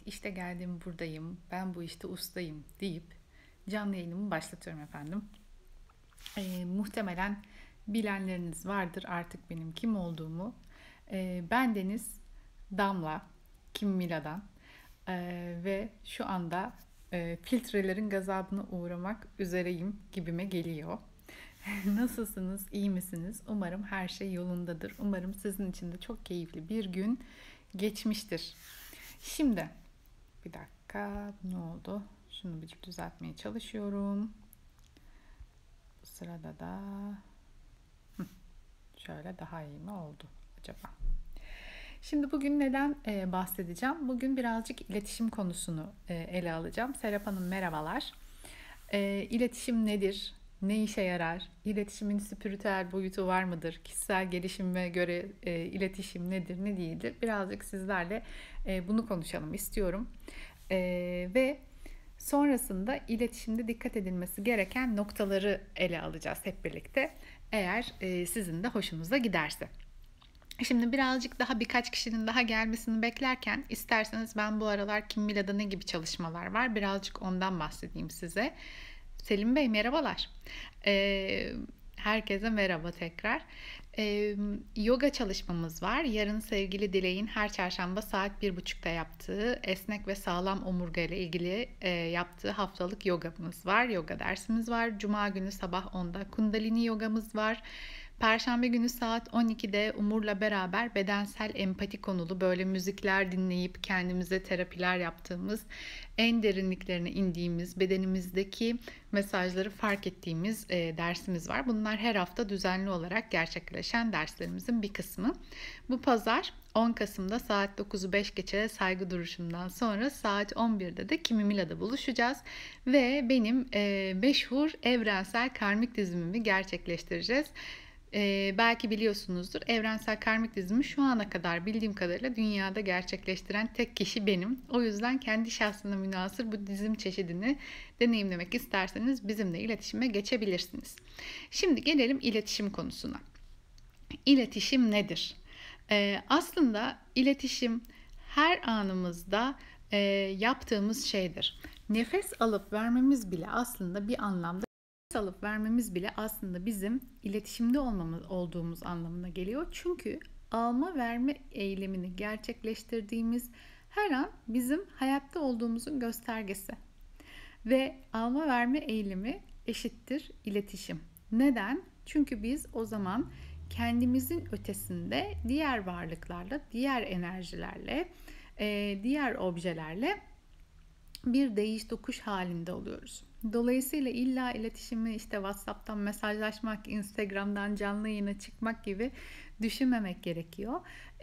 işte geldim buradayım, ben bu işte ustayım deyip canlı yayınımı başlatıyorum efendim. Muhtemelen bilenleriniz vardır artık benim kim olduğumu. Ben Deniz Damla, Kim Mila'dan. Ve şu anda filtrelerin gazabına uğramak üzereyim gibime geliyor. Nasılsınız, iyi misiniz? Umarım her şey yolundadır. Umarım sizin için de çok keyifli bir gün geçmiştir. Şimdi bir dakika, ne oldu? Şunu bir düzeltmeye çalışıyorum. Bu sırada da şöyle daha iyi mi oldu acaba? Şimdi bugün neden bahsedeceğim? Bugün birazcık iletişim konusunu ele alacağım. Serap Hanım merhabalar. İletişim nedir? Ne işe yarar? İletişimin spiritüel boyutu var mıdır? Kişisel gelişime göre iletişim nedir, ne değildir? Birazcık sizlerle bunu konuşalım istiyorum. Ve sonrasında iletişimde dikkat edilmesi gereken noktaları ele alacağız hep birlikte. Eğer sizin de hoşunuza giderse. Şimdi birazcık daha birkaç kişinin daha gelmesini beklerken isterseniz ben bu aralar Kim Mila'da ne gibi çalışmalar var birazcık ondan bahsedeyim size. Selim Bey merhabalar. Herkese merhaba tekrar. Yoga çalışmamız var. Yarın sevgili Dilek'in her çarşamba saat 1.30'da yaptığı esnek ve sağlam omurga ile ilgili yaptığı haftalık yogamız var. Yoga dersimiz var. Cuma günü sabah 10'da Kundalini yogamız var. Perşembe günü saat 12'de Umur'la beraber bedensel empati konulu böyle müzikler dinleyip kendimize terapiler yaptığımız, en derinliklerine indiğimiz, bedenimizdeki mesajları fark ettiğimiz dersimiz var. Bunlar her hafta düzenli olarak gerçekleşen derslerimizin bir kısmı. Bu pazar 10 Kasım'da saat 9'u 5 geçe saygı duruşundan sonra saat 11'de de Kimi Mila'da buluşacağız. Ve benim meşhur evrensel karmik dizimimi gerçekleştireceğiz. Belki biliyorsunuzdur, evrensel karmik dizimi şu ana kadar bildiğim kadarıyla dünyada gerçekleştiren tek kişi benim. O yüzden kendi şahsına münhasır bu dizim çeşidini deneyimlemek isterseniz bizimle iletişime geçebilirsiniz. Şimdi gelelim iletişim konusuna. İletişim nedir? Aslında iletişim her anımızda yaptığımız şeydir. Nefes alıp vermemiz bile aslında bir anlamda alıp vermemiz bile aslında bizim iletişimde olduğumuz anlamına geliyor. Çünkü alma verme eylemini gerçekleştirdiğimiz her an bizim hayatta olduğumuzun göstergesi. Ve alma verme eylemi eşittir iletişim. Neden? Çünkü biz o zaman kendimizin ötesinde diğer varlıklarla, diğer enerjilerle, diğer objelerle bir değiş tokuş halinde oluyoruz. Dolayısıyla illa iletişimi işte WhatsApp'tan mesajlaşmak, Instagram'dan canlı yayına çıkmak gibi düşünmemek gerekiyor.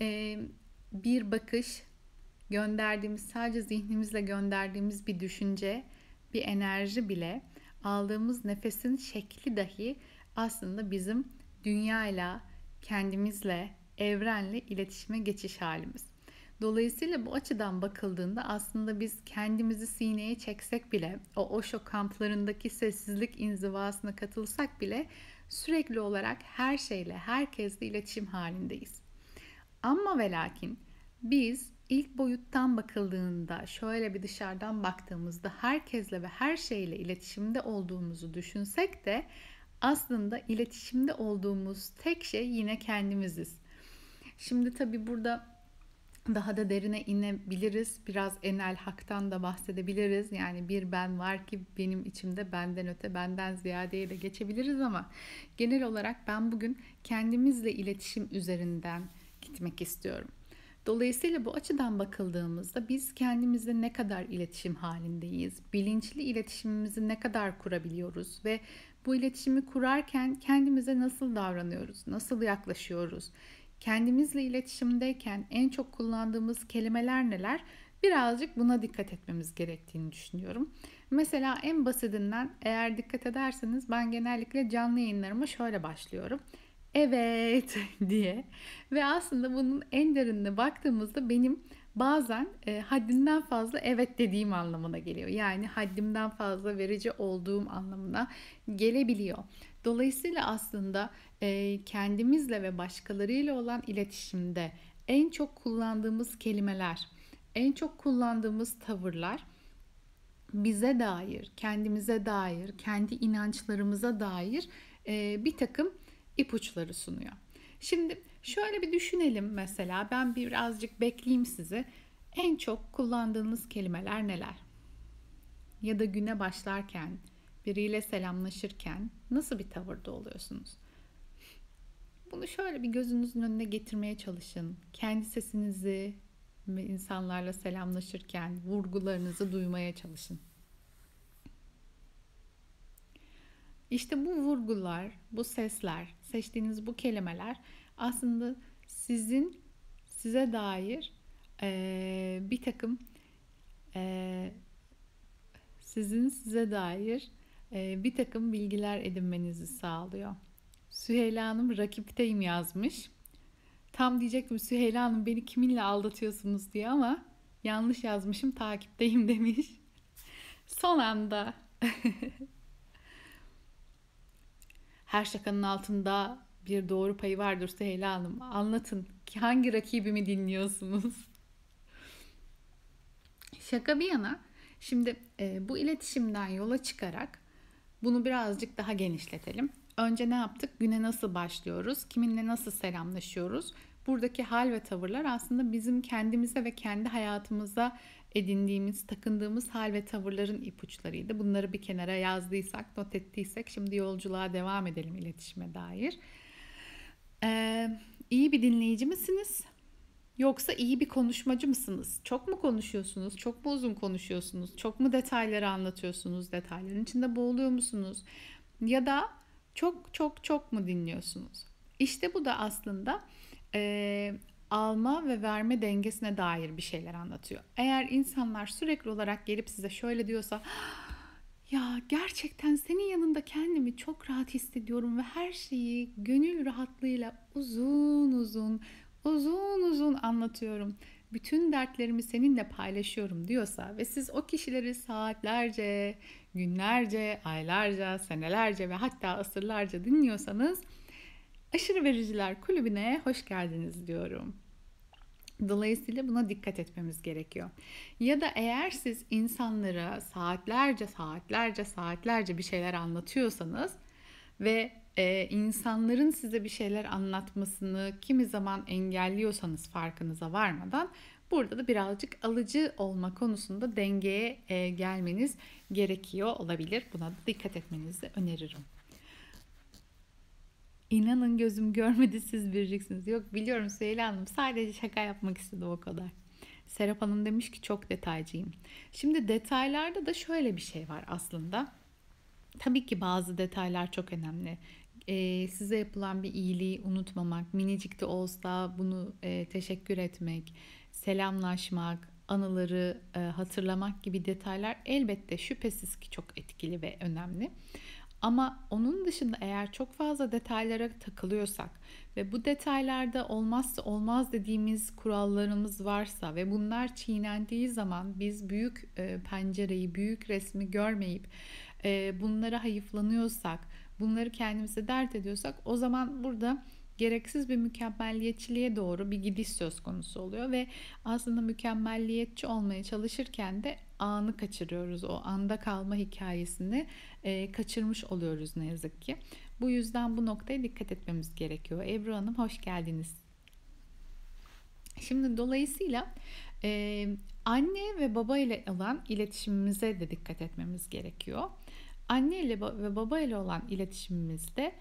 Bir bakış, gönderdiğimiz, sadece zihnimizle gönderdiğimiz bir düşünce, bir enerji bile, aldığımız nefesin şekli dahi aslında bizim dünyayla, kendimizle, evrenle iletişime geçiş halimiz. Dolayısıyla bu açıdan bakıldığında aslında biz kendimizi sineye çeksek bile, o Osho kamplarındaki sessizlik inzivasına katılsak bile sürekli olarak her şeyle, herkesle iletişim halindeyiz. Ama ve lakin biz ilk boyuttan bakıldığında, şöyle bir dışarıdan baktığımızda herkesle ve her şeyle iletişimde olduğumuzu düşünsek de aslında iletişimde olduğumuz tek şey yine kendimiziz. Şimdi tabii burada daha da derine inebiliriz. Biraz enel haktan da bahsedebiliriz. Yani bir ben var ki benim içimde benden öte, benden ziyadeye de geçebiliriz ama genel olarak ben bugün kendimizle iletişim üzerinden gitmek istiyorum. Dolayısıyla bu açıdan bakıldığımızda biz kendimizle ne kadar iletişim halindeyiz, bilinçli iletişimimizi ne kadar kurabiliyoruz ve bu iletişimi kurarken kendimize nasıl davranıyoruz, nasıl yaklaşıyoruz, kendimizle iletişimdeyken en çok kullandığımız kelimeler neler? Birazcık buna dikkat etmemiz gerektiğini düşünüyorum. Mesela en basitinden eğer dikkat ederseniz ben genellikle canlı yayınlarıma şöyle başlıyorum. Evet diye ve aslında bunun en derinine baktığımızda benim bazen haddinden fazla evet dediğim anlamına geliyor. Yani haddimden fazla verici olduğum anlamına gelebiliyor. Dolayısıyla aslında kendimizle ve başkalarıyla olan iletişimde en çok kullandığımız kelimeler, En çok kullandığımız tavırlar bize dair, kendimize dair, kendi inançlarımıza dair bir takım ipuçları sunuyor. Şimdi şöyle bir düşünelim mesela. Ben birazcık bekleyeyim sizi. En çok kullandığınız kelimeler neler? Ya da güne başlarken, biriyle selamlaşırken nasıl bir tavırda oluyorsunuz? Bunu şöyle bir gözünüzün önüne getirmeye çalışın. Kendi sesinizi ve insanlarla selamlaşırken vurgularınızı duymaya çalışın. İşte bu vurgular, bu sesler, seçtiğiniz bu kelimeler aslında size dair bir takım eee, size dair bir takım bilgiler edinmenizi sağlıyor. Süheyla Hanım rakipteyim yazmış. Tam diyecektim Süheyla Hanım beni kiminle aldatıyorsunuz diye ama yanlış yazmışım, takipteyim demiş. Son anda. Her şakanın altında bir doğru payı vardır Süheyla Hanım. Anlatın ki hangi rakibimi dinliyorsunuz? Şaka bir yana, şimdi bu iletişimden yola çıkarak bunu birazcık daha genişletelim. Önce ne yaptık? Güne nasıl başlıyoruz? Kiminle nasıl selamlaşıyoruz? Buradaki hal ve tavırlar aslında bizim kendimize ve kendi hayatımıza edindiğimiz, takındığımız hal ve tavırların ipuçlarıydı. Bunları bir kenara yazdıysak, not ettiysek şimdi yolculuğa devam edelim iletişime dair. İyi bir dinleyici misiniz? Yoksa iyi bir konuşmacı mısınız? Çok mu konuşuyorsunuz? Çok mu uzun konuşuyorsunuz? Çok mu detayları anlatıyorsunuz? Detayların içinde boğuluyor musunuz? Ya da çok çok çok mu dinliyorsunuz? İşte bu da aslında alma ve verme dengesine dair bir şeyler anlatıyor. Eğer insanlar sürekli olarak gelip size şöyle diyorsa, ya gerçekten senin yanında kendimi çok rahat hissediyorum ve her şeyi gönül rahatlığıyla uzun uzun anlatıyorum. Bütün dertlerimi seninle paylaşıyorum diyorsa ve siz o kişileri saatlerce, günlerce, aylarca, senelerce ve hatta asırlarca dinliyorsanız aşırı vericiler kulübüne hoş geldiniz diyorum. Dolayısıyla buna dikkat etmemiz gerekiyor. Ya da eğer siz insanlara saatlerce bir şeyler anlatıyorsanız ve insanların size bir şeyler anlatmasını kimi zaman engelliyorsanız farkınıza varmadan burada da birazcık alıcı olma konusunda dengeye gelmeniz gerekiyor olabilir. Buna da dikkat etmenizi öneririm. İnanın gözüm görmedi siz bileceksiniz. Yok biliyorum Süheyla Hanım sadece şaka yapmak istedim o kadar. Serap Hanım demiş ki çok detaycıyım. Şimdi detaylarda da şöyle bir şey var aslında. Tabii ki bazı detaylar çok önemli. Size yapılan bir iyiliği unutmamak, minicik de olsa bunu teşekkür etmek, selamlaşmak, anıları hatırlamak gibi detaylar elbette şüphesiz ki çok etkili ve önemli. Ama onun dışında eğer çok fazla detaylara takılıyorsak ve bu detaylarda olmazsa olmaz dediğimiz kurallarımız varsa ve bunlar çiğnendiği zaman biz büyük pencereyi, büyük resmi görmeyip bunlara hayıflanıyorsak, bunları kendimize dert ediyorsak o zaman burada gereksiz bir mükemmelliyetçiliğe doğru bir gidiş söz konusu oluyor ve aslında mükemmelliyetçi olmaya çalışırken de anı kaçırıyoruz. O anda kalma hikayesini kaçırmış oluyoruz ne yazık ki. Bu yüzden bu noktaya dikkat etmemiz gerekiyor. Ebru Hanım hoş geldiniz. Şimdi dolayısıyla anne ve baba ile olan iletişimimize de dikkat etmemiz gerekiyor. Anne ile ve baba ile olan iletişimimizde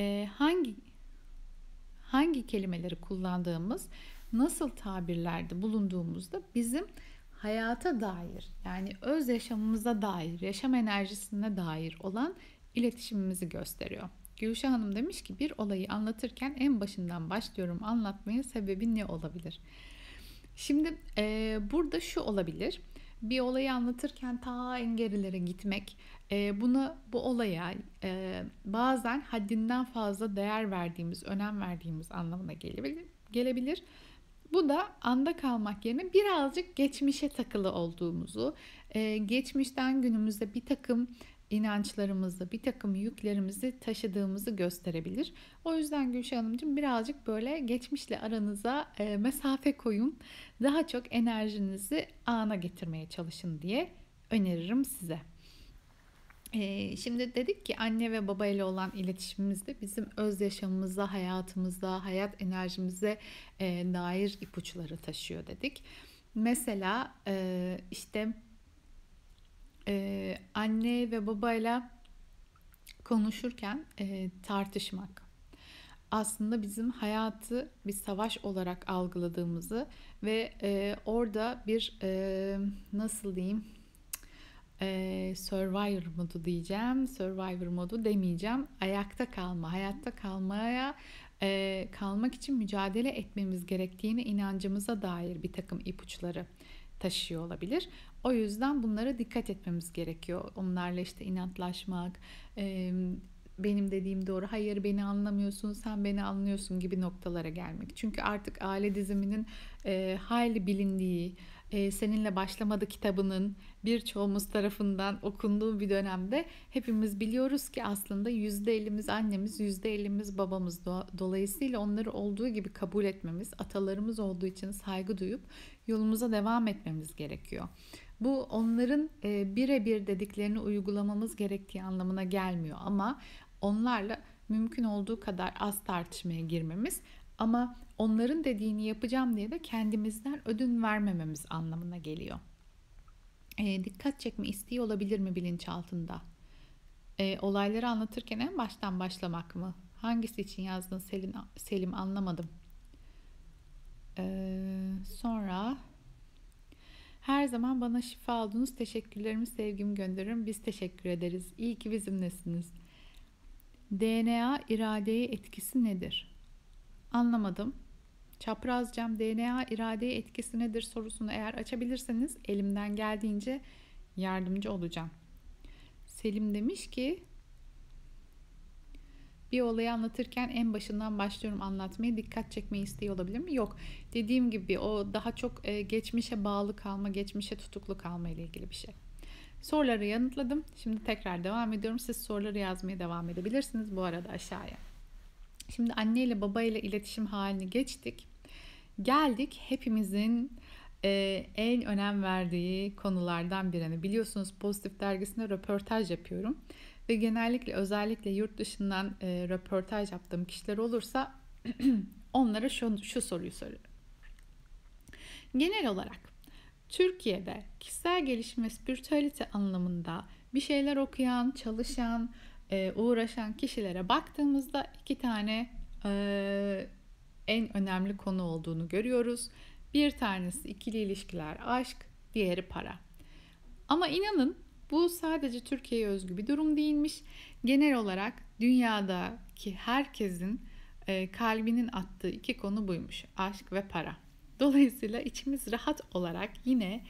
hangi kelimeleri kullandığımız, nasıl tabirlerde bulunduğumuzda bizim hayata dair yani öz yaşamımıza dair, yaşam enerjisine dair olan iletişimimizi gösteriyor. Gülşah Hanım demiş ki bir olayı anlatırken en başından başlıyorum anlatmaya, sebebi ne olabilir? Şimdi burada şu olabilir. Bir olayı anlatırken ta en gerilere gitmek, bu olaya bazen haddinden fazla değer verdiğimiz, önem verdiğimiz anlamına gelebilir. Bu da anda kalmak yerine birazcık geçmişe takılı olduğumuzu, geçmişten günümüzde bir takım inançlarımızı, bir takım yüklerimizi taşıdığımızı gösterebilir. O yüzden Gülşah Hanımcığım birazcık böyle geçmişle aranıza mesafe koyun. Daha çok enerjinizi ana getirmeye çalışın diye öneririm size. Şimdi dedik ki anne ve baba ile olan iletişimimizde bizim öz yaşamımıza, hayatımıza, hayat enerjimize dair ipuçları taşıyor dedik. Mesela işte anne ve babayla konuşurken tartışmak aslında bizim hayatı bir savaş olarak algıladığımızı ve orada bir nasıl diyeyim, Survivor modu diyeceğim, Survivor modu demeyeceğim. Ayakta kalma, hayatta kalmaya kalmak için mücadele etmemiz gerektiğine inancımıza dair bir takım ipuçları taşıyor olabilir. O yüzden bunlara dikkat etmemiz gerekiyor. Onlarla işte inatlaşmak, benim dediğim doğru, hayır beni anlamıyorsun, sen beni anlıyorsun gibi noktalara gelmek. Çünkü artık aile diziminin hayli bilindiği, Seninle Başlamadı kitabının birçoğumuz tarafından okunduğu bir dönemde hepimiz biliyoruz ki aslında %50'miz annemiz, %50'miz babamız. Dolayısıyla onları olduğu gibi kabul etmemiz, atalarımız olduğu için saygı duyup yolumuza devam etmemiz gerekiyor. Bu onların birebir dediklerini uygulamamız gerektiği anlamına gelmiyor ama onlarla mümkün olduğu kadar az tartışmaya girmemiz, ama onların dediğini yapacağım diye de kendimizden ödün vermememiz anlamına geliyor. Dikkat çekme isteği olabilir mi bilinçaltında? Olayları anlatırken en baştan başlamak mı? Hangisi için yazdın Selim, anlamadım. Sonra her zaman bana şifa oldunuz. Teşekkürlerimi, sevgimi gönderirim. Biz teşekkür ederiz. İyi ki bizimlesiniz. DNA iradeye etkisi nedir? Anlamadım. Çaprazcam, DNA iradeye etkisi nedir sorusunu eğer açabilirseniz elimden geldiğince yardımcı olacağım. Selim demiş ki bir olayı anlatırken en başından başlıyorum anlatmaya, dikkat çekme isteği olabilir mi? Yok. Dediğim gibi o daha çok geçmişe bağlı kalma, geçmişe tutuklu kalma ile ilgili bir şey. Soruları yanıtladım. Şimdi tekrar devam ediyorum. Siz soruları yazmaya devam edebilirsiniz bu arada aşağıya. Şimdi anne ile baba ile iletişim halini geçtik. Geldik hepimizin en önem verdiği konulardan birine. Biliyorsunuz Pozitif Dergisi'nde röportaj yapıyorum. Ve genellikle özellikle yurt dışından röportaj yaptığım kişiler olursa onlara şu soruyu soruyorum. Genel olarak Türkiye'de kişisel gelişim ve spiritüalite anlamında bir şeyler okuyan, çalışan, uğraşan kişilere baktığımızda iki tane en önemli konu olduğunu görüyoruz. Bir tanesi ikili ilişkiler, aşk, diğeri para. Ama inanın bu sadece Türkiye'ye özgü bir durum değilmiş. Genel olarak dünyadaki herkesin kalbinin attığı iki konu buymuş. Aşk ve para. Dolayısıyla içimiz rahat olarak yine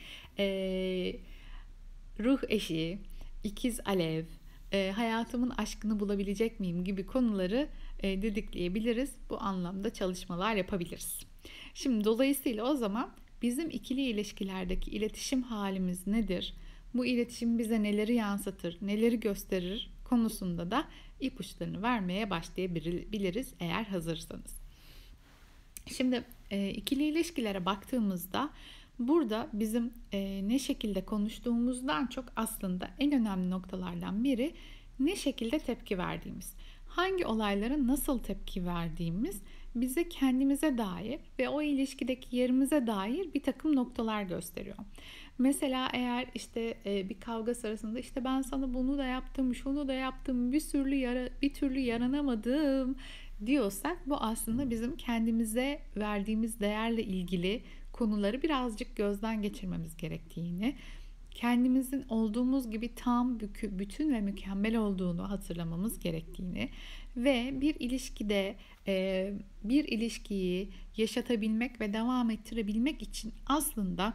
ruh eşi, ikiz alev, hayatımın aşkını bulabilecek miyim gibi konuları didikleyebiliriz. Bu anlamda çalışmalar yapabiliriz. Şimdi dolayısıyla o zaman bizim ikili ilişkilerdeki iletişim halimiz nedir? Bu iletişim bize neleri yansıtır, neleri gösterir konusunda da ipuçlarını vermeye başlayabiliriz eğer hazırsanız. Şimdi ikili ilişkilere baktığımızda burada bizim ne şekilde konuştuğumuzdan çok aslında en önemli noktalardan biri ne şekilde tepki verdiğimiz. Hangi olaylara nasıl tepki verdiğimiz bize kendimize dair ve o ilişkideki yerimize dair bir takım noktalar gösteriyor. Mesela eğer işte bir kavga sırasında işte ben sana bunu da yaptım, şunu da yaptım, bir türlü yaranamadım diyorsak bu aslında bizim kendimize verdiğimiz değerle ilgili konuları birazcık gözden geçirmemiz gerektiğini, kendimizin olduğumuz gibi tam, bütün ve mükemmel olduğunu hatırlamamız gerektiğini ve bir ilişkide bir ilişkiyi yaşatabilmek ve devam ettirebilmek için aslında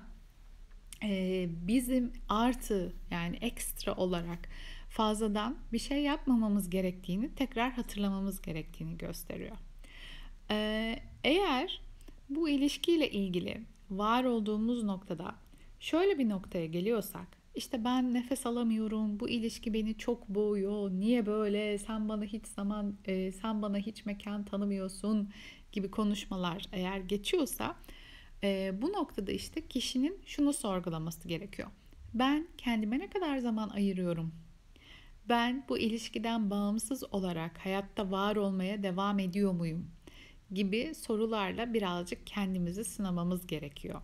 bizim artı, yani ekstra olarak fazladan bir şey yapmamamız gerektiğini tekrar hatırlamamız gerektiğini gösteriyor. Eğer bu ilişkiyle ilgili var olduğumuz noktada şöyle bir noktaya geliyorsak, İşte ben nefes alamıyorum, bu ilişki beni çok boğuyor, niye böyle, sen bana hiç mekan tanımıyorsun gibi konuşmalar eğer geçiyorsa bu noktada işte kişinin şunu sorgulaması gerekiyor. Ben kendime ne kadar zaman ayırıyorum? Ben bu ilişkiden bağımsız olarak hayatta var olmaya devam ediyor muyum? Gibi sorularla birazcık kendimizi sınamamız gerekiyor.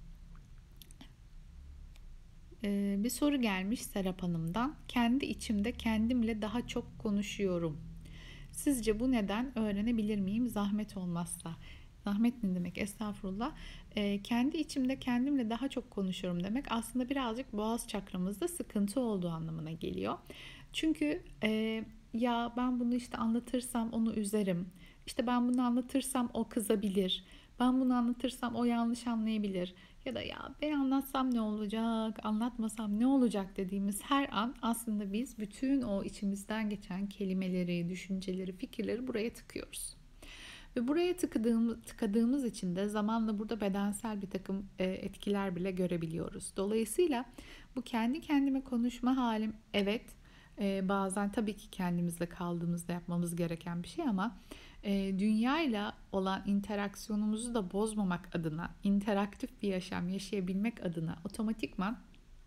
Bir soru gelmiş Serap Hanım'dan. Kendi içimde kendimle daha çok konuşuyorum. Sizce bu neden, öğrenebilir miyim zahmet olmazsa? Zahmet ne demek? Estağfurullah. Kendi içimde kendimle daha çok konuşuyorum demek aslında birazcık boğaz çakramızda sıkıntı olduğu anlamına geliyor. Çünkü ya ben bunu işte anlatırsam onu üzerim. İşte ben bunu anlatırsam o kızabilir. Ben bunu anlatırsam o yanlış anlayabilir. Ya da ya ben anlatsam ne olacak, anlatmasam ne olacak dediğimiz her an aslında biz bütün o içimizden geçen kelimeleri, düşünceleri, fikirleri buraya tıkıyoruz. Ve buraya tıkadığımız için de zamanla burada bedensel bir takım etkiler bile görebiliyoruz. Dolayısıyla bu kendi kendime konuşma halim, evet, bazen tabii ki kendimizle kaldığımızda yapmamız gereken bir şey ama dünyayla olan interaksiyonumuzu da bozmamak adına, interaktif bir yaşam yaşayabilmek adına otomatikman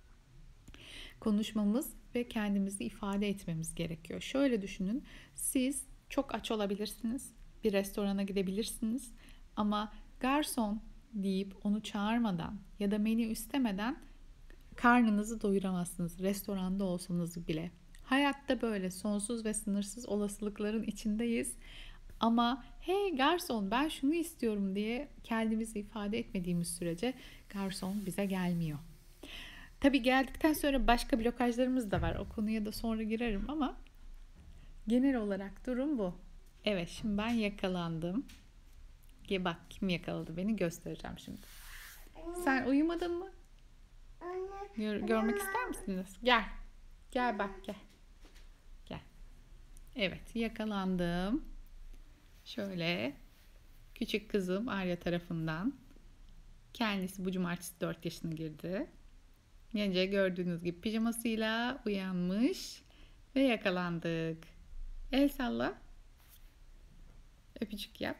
konuşmamız ve kendimizi ifade etmemiz gerekiyor. Şöyle düşünün, siz çok aç olabilirsiniz, bir restorana gidebilirsiniz ama garson deyip onu çağırmadan ya da menü istemeden karnınızı doyuramazsınız, restoranda olsanız bile. Hayatta böyle sonsuz ve sınırsız olasılıkların içindeyiz. Ama hey garson ben şunu istiyorum diye kendimizi ifade etmediğimiz sürece garson bize gelmiyor. Tabii geldikten sonra başka blokajlarımız da var. O konuya da sonra girerim ama genel olarak durum bu. Evet, şimdi ben yakalandım. Bak kim yakaladı beni göstereceğim şimdi. Sen uyumadın mı? Görmek ister misiniz? Gel. Gel bak gel. Gel. Evet, yakalandım. Şöyle küçük kızım Arya tarafından. Kendisi bu cumartesi 4 yaşına girdi. Gece gördüğünüz gibi pijamasıyla uyanmış ve yakalandık. El salla. Öpücük yap.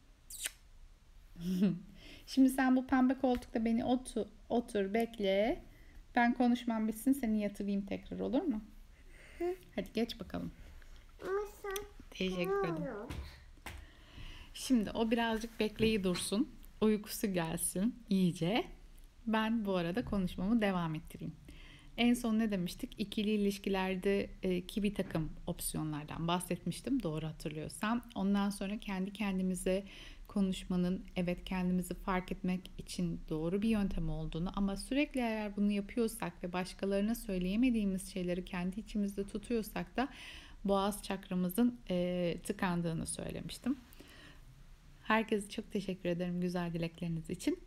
Şimdi sen bu pembe koltukta beni otur bekle. Ben konuşmam bitsin seni yatırayım tekrar, olur mu? Hadi geç bakalım. Teşekkür ederim. Şimdi o birazcık bekleyi dursun. Uykusu gelsin iyice. Ben bu arada konuşmamı devam ettireyim. En son ne demiştik? İkili ilişkilerdeki bir takım opsiyonlardan bahsetmiştim doğru hatırlıyorsam. Ondan sonra kendi kendimize konuşmanın evet kendimizi fark etmek için doğru bir yöntem olduğunu ama sürekli eğer bunu yapıyorsak ve başkalarına söyleyemediğimiz şeyleri kendi içimizde tutuyorsak da boğaz çakramızın tıkandığını söylemiştim. Herkese çok teşekkür ederim güzel dilekleriniz için.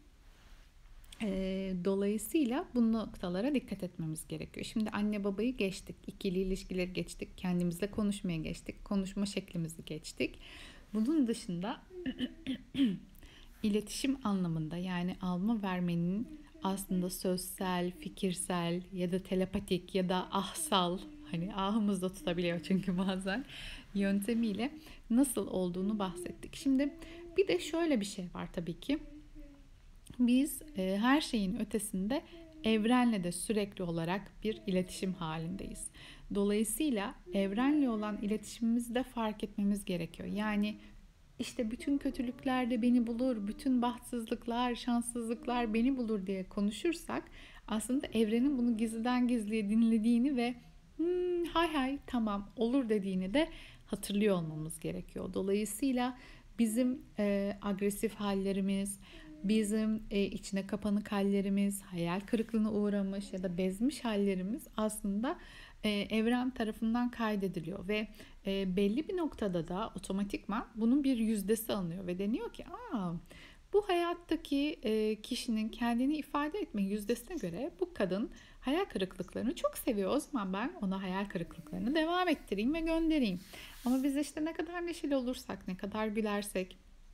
Dolayısıyla bu noktalara dikkat etmemiz gerekiyor. Şimdi anne babayı geçtik, ikili ilişkileri geçtik, kendimizle konuşmaya geçtik, konuşma şeklimizi geçtik. Bunun dışında iletişim anlamında yani alma vermenin aslında sözsel, fikirsel ya da telepatik ya da ahsal, hani ahımızda tutabiliyor çünkü bazen yöntemiyle nasıl olduğunu bahsettik. Şimdi bir de şöyle bir şey var tabii ki. Biz her şeyin ötesinde evrenle de sürekli olarak bir iletişim halindeyiz. Dolayısıyla evrenle olan iletişimimizi de fark etmemiz gerekiyor. Yani işte bütün kötülükler de beni bulur, bütün bahtsızlıklar, şanssızlıklar beni bulur diye konuşursak aslında evrenin bunu gizliden gizliye dinlediğini ve hay hay tamam olur dediğini de hatırlıyor olmamız gerekiyor. Dolayısıyla bizim agresif hallerimiz, bizim içine kapanık hallerimiz, hayal kırıklığına uğramış ya da bezmiş hallerimiz aslında evren tarafından kaydediliyor ve belli bir noktada da otomatikman bunun bir yüzdesi alınıyor ve deniyor ki bu hayattaki kişinin kendini ifade etme yüzdesine göre bu kadın hayal kırıklıklarını çok seviyor. O zaman ben ona hayal kırıklıklarını devam ettireyim ve göndereyim. Ama biz işte ne kadar neşeli olursak, ne kadar gülersek,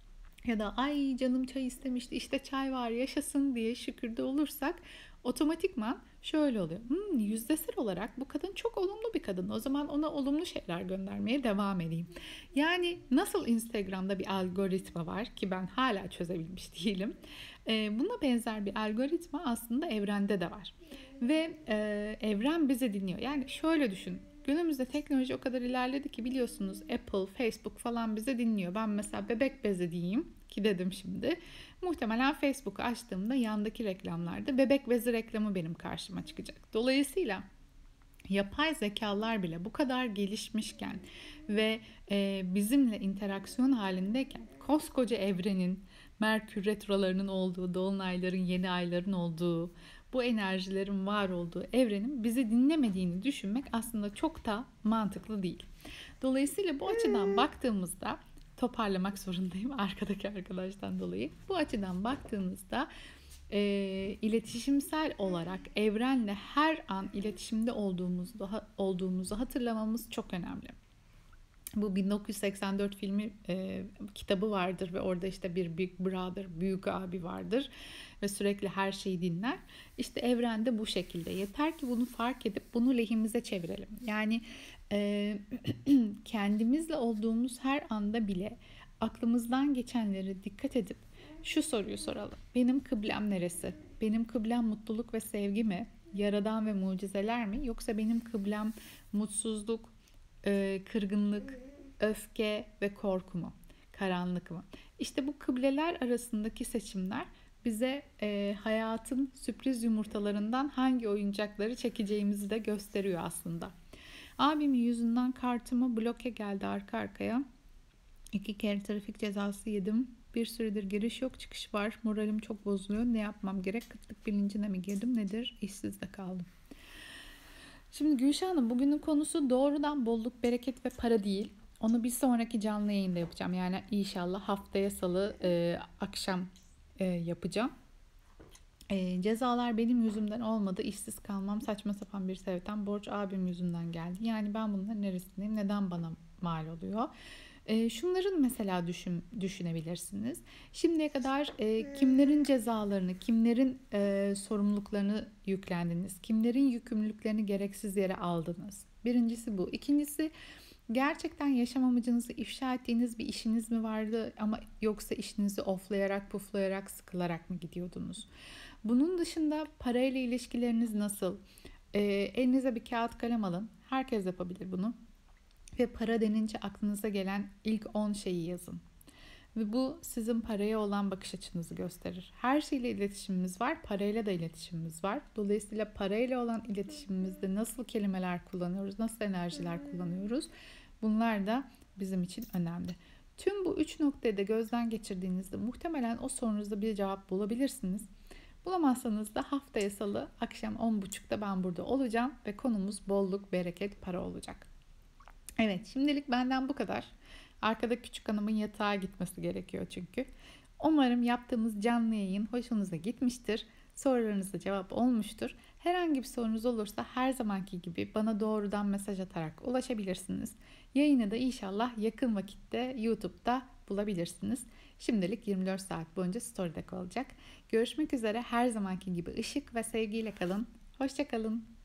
ya da ay canım çay istemişti işte çay var yaşasın diye şükürde olursak otomatikman şöyle oluyor. Yüzdesel olarak bu kadın çok olumlu bir kadın. O zaman ona olumlu şeyler göndermeye devam edeyim. Yani nasıl Instagram'da bir algoritma var ki ben hala çözebilmiş değilim. Buna benzer bir algoritma aslında evrende de var. Ve evren bizi dinliyor. Yani şöyle düşün. Günümüzde teknoloji o kadar ilerledi ki biliyorsunuz Apple, Facebook falan bizi dinliyor. Ben mesela bebek bezi diyeyim ki dedim şimdi. Muhtemelen Facebook'u açtığımda yandaki reklamlarda bebek bezi reklamı benim karşıma çıkacak. Dolayısıyla yapay zekalar bile bu kadar gelişmişken ve bizimle interaksiyon halindeyken koskoca evrenin Merkür retrolarının olduğu, dolunayların, yeni ayların olduğu, bu enerjilerin var olduğu evrenin bizi dinlemediğini düşünmek aslında çok da mantıklı değil. Dolayısıyla bu açıdan baktığımızda toparlamak zorundayım arkadaki arkadaştan dolayı. Bu açıdan baktığımızda iletişimsel olarak evrenle her an iletişimde olduğumuzu hatırlamamız çok önemli. Bu 1984 filmi kitabı vardır ve orada işte bir Big Brother, büyük abi vardır ve sürekli her şeyi dinler. İşte evrende bu şekilde. Yeter ki bunu fark edip bunu lehimize çevirelim. Yani kendimizle olduğumuz her anda bile aklımızdan geçenlere dikkat edip şu soruyu soralım. Benim kıblem neresi? Benim kıblem mutluluk ve sevgi mi? Yaradan ve mucizeler mi? Yoksa benim kıblem mutsuzluk, kırgınlık, öfke ve korku mu? Karanlık mı? İşte bu kıbleler arasındaki seçimler bize hayatın sürpriz yumurtalarından hangi oyuncakları çekeceğimizi de gösteriyor aslında. Abimin yüzünden kartıma bloke geldi arka arkaya. 2 kere trafik cezası yedim. Bir süredir giriş yok çıkış var. Moralim çok bozuluyor. Ne yapmam gerek? Kıtlık bilincine mi girdim? Nedir? İşsiz de kaldım. Şimdi Gülşah Hanım bugünün konusu doğrudan bolluk, bereket ve para değil. Onu bir sonraki canlı yayında yapacağım. Yani inşallah haftaya salı akşam yapacağım. Cezalar benim yüzümden olmadı. İşsiz kalmam saçma sapan bir sebepten borç abim yüzünden geldi. Yani ben bunların neresindeyim? Neden bana mal oluyor? Şunların mesela düşünebilirsiniz. Şimdiye kadar kimlerin cezalarını, kimlerin sorumluluklarını yüklendiniz? Kimlerin yükümlülüklerini gereksiz yere aldınız? Birincisi bu. İkincisi gerçekten yaşam amacınızı ifşa ettiğiniz bir işiniz mi vardı ama yoksa işinizi oflayarak, puflayarak, sıkılarak mı gidiyordunuz? Bunun dışında parayla ilişkileriniz nasıl? Elinize bir kağıt kalem alın. Herkes yapabilir bunu. Ve para denince aklınıza gelen ilk 10 şeyi yazın. Ve bu sizin paraya olan bakış açınızı gösterir. Her şeyle iletişimimiz var, parayla da iletişimimiz var. Dolayısıyla parayla olan iletişimimizde nasıl kelimeler kullanıyoruz, nasıl enerjiler kullanıyoruz? Bunlar da bizim için önemli. Tüm bu 3 noktayı da gözden geçirdiğinizde muhtemelen o sorunuzda bir cevap bulabilirsiniz. Bulamazsanız da haftaya salı akşam 10.30'da ben burada olacağım ve konumuz bolluk, bereket, para olacak. Evet, şimdilik benden bu kadar. Arkada küçük hanımın yatağa gitmesi gerekiyor çünkü. Umarım yaptığımız canlı yayın hoşunuza gitmiştir. Sorularınıza cevap olmuştur. Herhangi bir sorunuz olursa her zamanki gibi bana doğrudan mesaj atarak ulaşabilirsiniz. Yayını da inşallah yakın vakitte YouTube'da bulabilirsiniz. Şimdilik 24 saat boyunca story'de kalacak. Görüşmek üzere, her zamanki gibi ışık ve sevgiyle kalın. Hoşça kalın.